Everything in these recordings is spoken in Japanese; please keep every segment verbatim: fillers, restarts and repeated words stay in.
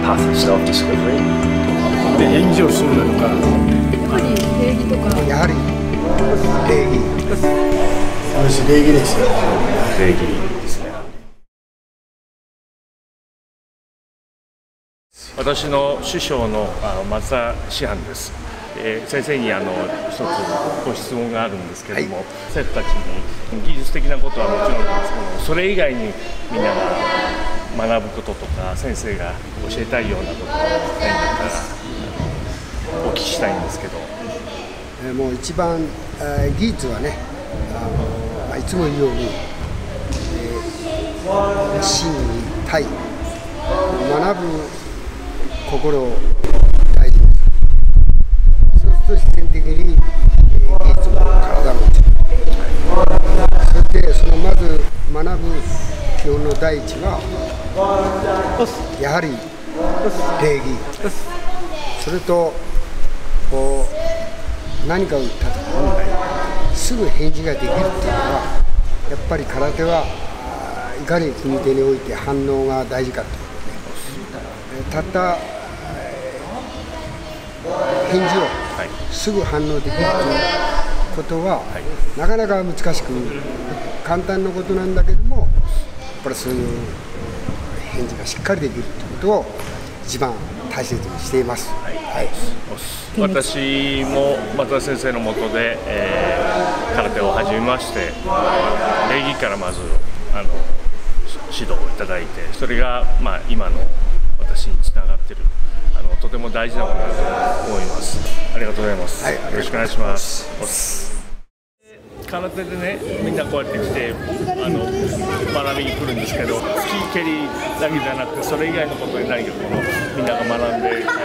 path of self-discovery. で返事をするのか。 やっぱり礼儀とか。 やはり礼儀。私礼儀ですよ。 礼儀ですね。 私の師匠の松田師範です。えー、先生にあの一つご質問があるんですけれども、はい、生徒たちに技術的なことはもちろんなんですけども、それ以外にみんなが学ぶこととか先生が教えたいようなことが何かったらお聞きしたいんですけど。 えー、もう一番、えー、技術はね、あの、まあ、いつも言うように、えー、真に対学ぶ心を大事にする。そうすると自然的に、えー、技術も体もつく。そしてそのまず学ぶ基本の第一はやはり礼儀。それとこう何かを言った時にすぐ返事ができるっていうのはやっぱり空手はいかに組み手において反応が大事かということで、たった返事をすぐ反応できるということはなかなか難しく簡単なことなんだけども、やっぱりそういう返事がしっかりできるということを一番大切にしています。はいはい、 私も松田先生の下で、えー、空手を始めまして、礼儀からまずあの指導をいただいて、それが、まあ、今の私につながっているあのとても大事なことだと思います。ありがとうございます。はい、よろしくお願いします。空手でね、みんなこうやって来てあの学びに来るんですけど、突き蹴りだけじゃなくてそれ以外のことで何かこのみんなが学んで帰る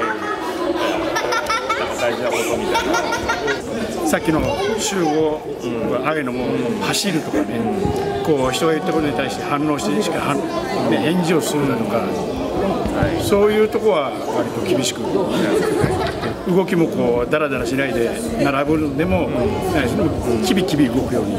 大事なことみたいな。 さっきの集合上げのも走るとかね、こう人が言ったことに対して反応してしか反、ね、返事をするだとか、はい、そういうとこは割と厳しく、動きもこうダラダラしないで並ぶのでも、うん、キビキビ動くように、うん、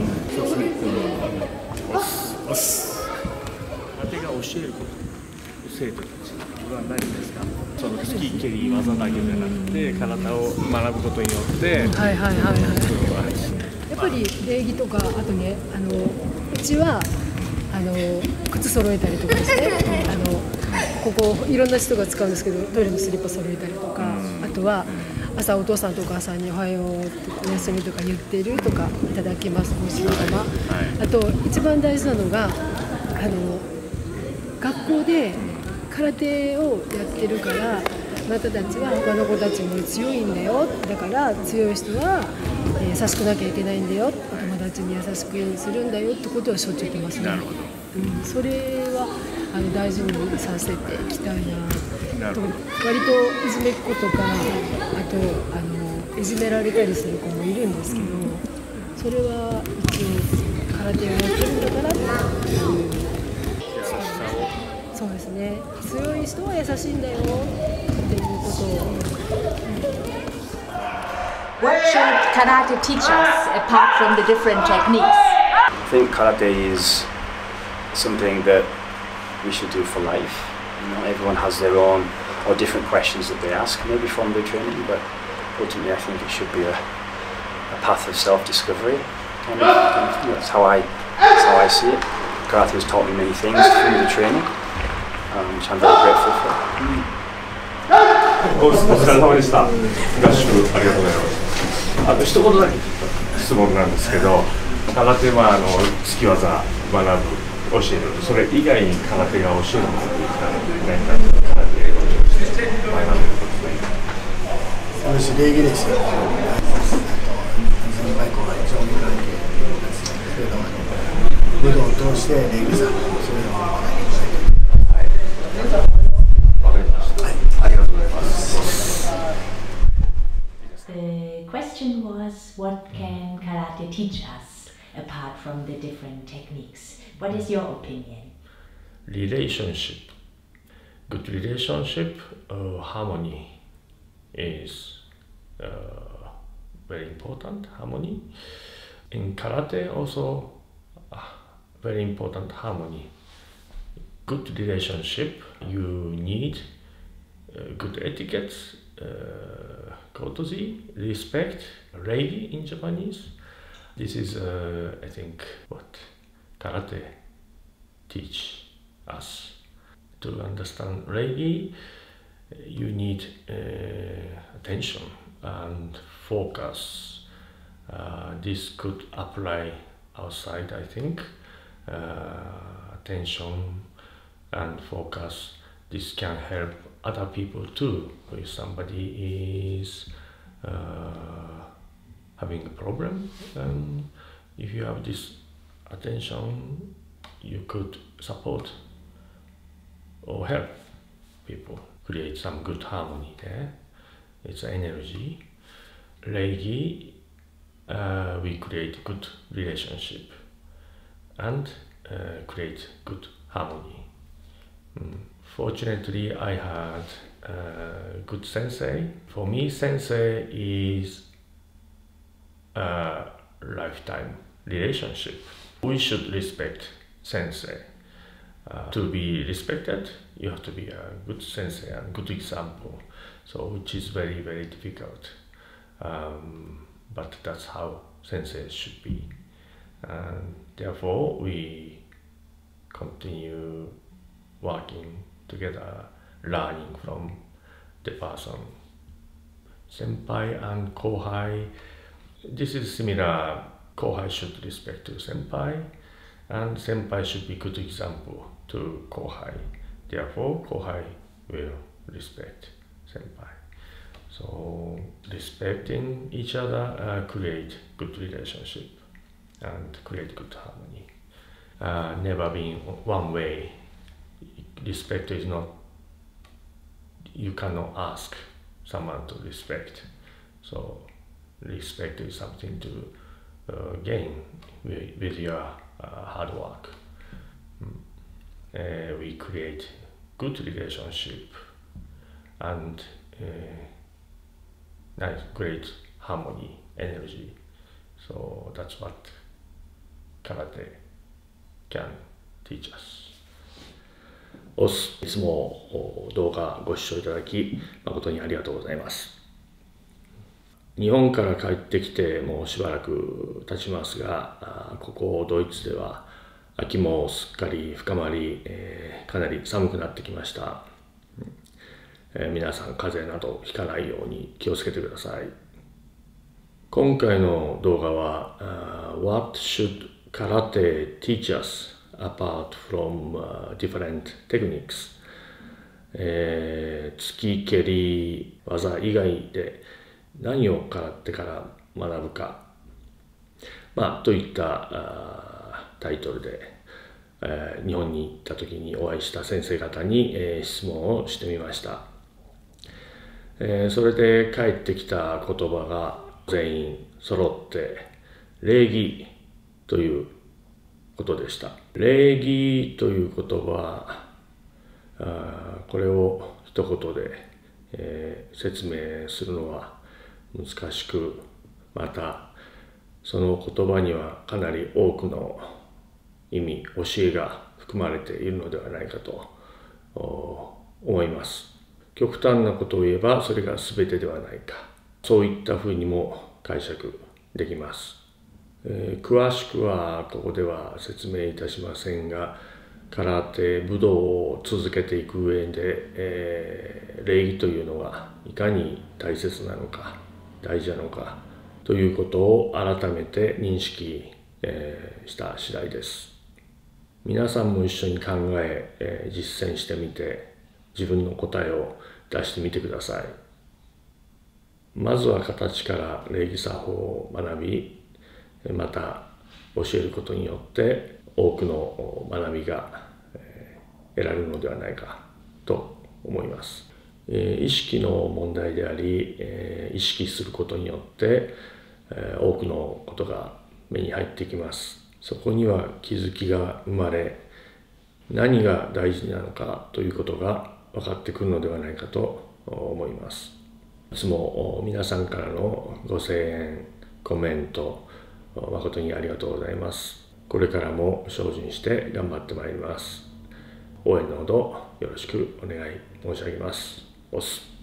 そうですね。 空手が教えること、生徒たちは何ですか？その突き蹴り技だけじゃなくて体を学ぶことによって、はいはいはいはい。 やっぱり礼儀とか、あとね、あのうちはあの靴揃えたりとかですね、あのここいろんな人が使うんですけど、トイレのスリッパ揃えたりとか、あとは朝お父さんとお母さんにおはようとかおやすみとか言ってるとか、いただきますご主人様。あと一番大事なのが、あの学校で空手をやってるから、あなたたちは他の子たちも強いんだよ、だから強い人は優しくなきゃいけないんだよ、お友達に優しくするんだよってことはしょっちゅう言ってますね。なるほど。うん、それはあの大事にさせていきたいなと。割といじめっ子とか、あとあのいじめられたりする子もいるんですけど、それは一応空手をやってるんだからっていう。そうですね。強い人は優しいんだよっていうことを。 What should karate teach us apart from the different techniques? I think karate is something that we should do for life. You know, everyone has their own or different questions that they ask, maybe from their training, but ultimately I think it should be a, a path of self-discovery. Kind of, kind of, you know, that's how I, that's how I see it. Karate has taught me many things through the training, um, which I'm very grateful for. お疲れ様でした。合宿ありがとうございます。あと一言だけ質問なんですけど、空手はあの突き技学ぶ、教える、それ以外に空手が教えることって何か空手をして学べることないか。 私礼儀ですよ。武道を通して礼儀さん、それを学んでいきたいと思います。 わかりました。はい、ありがとうございます。 The question was, what can karate teach us apart from the different techniques? What is your opinion? Relationship. Good relationship, uh, harmony is uh, very important. Harmony. In karate also uh, very important harmony. Good relationship, you need uh, good etiquette, uh, courtesy, respect, reigi in Japanese. This is, uh, I think, what karate teach us. To understand reigi, you need uh, attention and focus. Uh, this could apply outside, I think. Uh, attention and focus. This can help other people too. If somebody is uh, having a problem, and if you have this attention, you could support or help people, create some good harmony there. It's energy. Reigi, uh, we create good relationship and uh, create good harmony. Mm. Fortunately, I had a good sensei. For me, sensei is a lifetime relationship. We should respect sensei. Uh, to be respected, you have to be a good sensei and good example. So, which is very, very difficult. Um, but that's how sensei should be. And therefore, we continue working together, learning from the person. Senpai and kohai, this is similar. Kohai should respect to senpai, and senpai should be good example to kohai. Therefore, kohai will respect senpai. So, respecting each other uh, create good relationship and create good harmony. Uh, never being one way. Respect is not, you cannot ask someone to respect. So, respect is something to uh, gain with, with your uh, hard work. Mm. Uh, we create good relationship and uh, nice, great harmony, energy. So that's what karate can teach us. おす、いつも動画ご視聴いただき誠にありがとうございます。日本から帰ってきてもうしばらく経ちますが、ここドイツでは秋もすっかり深まり、えー、かなり寒くなってきました。えー、皆さん風邪などひかないように気をつけてください。今回の動画は、uh, What should karate teach us apart from、uh, different techniques、えー、突き蹴り技以外で何を空手から学ぶか、まあ、といったタイトルで、えー、日本に行った時にお会いした先生方に、えー、質問をしてみました。えー、それで返ってきた言葉が全員揃って礼儀ということでした。礼儀という言葉、あこれを一言で、えー、説明するのは難しく、またその言葉にはかなり多くの意味、教えが含まれているのではないかと思います。極端なことを言えばそれが全てではないか、そういったふうにも解釈できます。えー、詳しくはここでは説明いたしませんが、空手武道を続けていく上で、えー、礼儀というのがいかに大切なのか、大事なのかということを改めて認識、えー、した次第です。皆さんも一緒に考え、えー、実践してみて自分の答えを出してみてください。まずは形から礼儀作法を学び、また教えることによって多くの学びが得られるのではないかと思います。意識の問題であり、意識することによって多くのことが目に入ってきます。そこには気づきが生まれ、何が大事なのかということが分かってくるのではないかと思います。いつも皆さんからのご声援、コメント、誠にありがとうございます。これからも精進して頑張ってまいります。応援のほどよろしくお願い申し上げます。 オス。